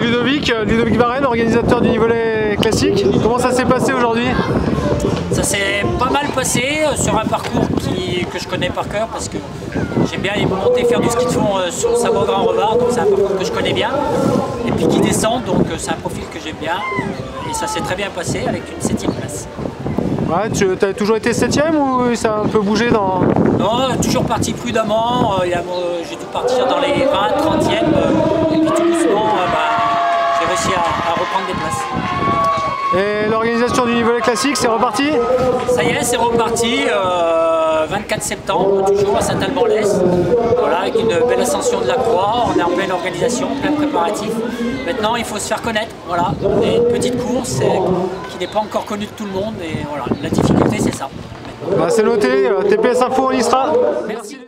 Ludovic Varenne, organisateur du Nivolet classique. Comment ça s'est passé aujourd'hui? Ça s'est pas mal passé sur un parcours que je connais par cœur parce que j'aime bien monter faire du ski de fond sur le Sabre Grand Revard, donc c'est un parcours que je connais bien. Et puis qui descend, donc c'est un profil que j'aime bien. Et ça s'est très bien passé avec une 7e place. Ouais, tu as toujours été 7e ou ça a un peu bougé dans... Non, toujours parti prudemment. J'ai dû partir dans les 20, 30e. Et puis tout doucement, j'ai réussi à reprendre des places. Et l'organisation du Nivolet classique, c'est reparti? Ça y est, c'est reparti. 24 septembre, toujours à Saint-Alban-l'Est. Voilà, avec une belle ascension de la croix. On est en pleine organisation, plein préparatif. Maintenant, il faut se faire connaître. Voilà, on est une petite course qui n'est pas encore connue de tout le monde. Et voilà, la difficulté, c'est ça. C'est noté. TPS Info, on y sera. Merci.